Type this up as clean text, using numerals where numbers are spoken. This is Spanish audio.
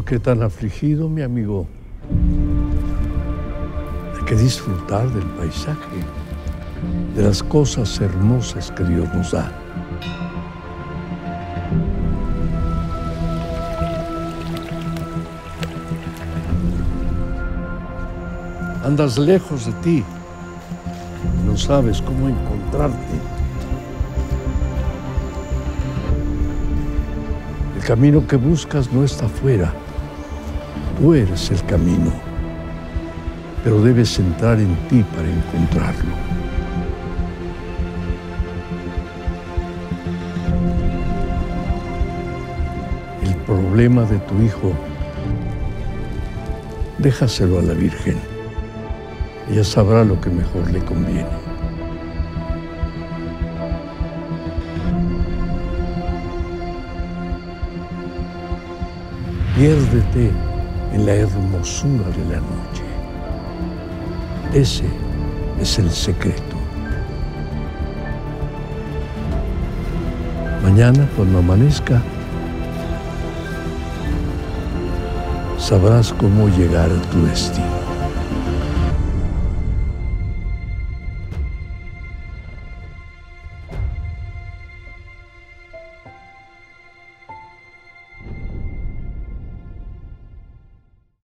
qué tan afligido, mi amigo? Hay que disfrutar del paisaje, de las cosas hermosas que Dios nos da. Andas lejos de ti, no sabes cómo encontrarte. El camino que buscas no está afuera, tú eres el camino, pero debes entrar en ti para encontrarlo. El problema de tu hijo, déjaselo a la Virgen. Ella sabrá lo que mejor le conviene. Piérdete en la hermosura de la noche. Ese es el secreto. Mañana, cuando amanezca, sabrás cómo llegar a tu destino.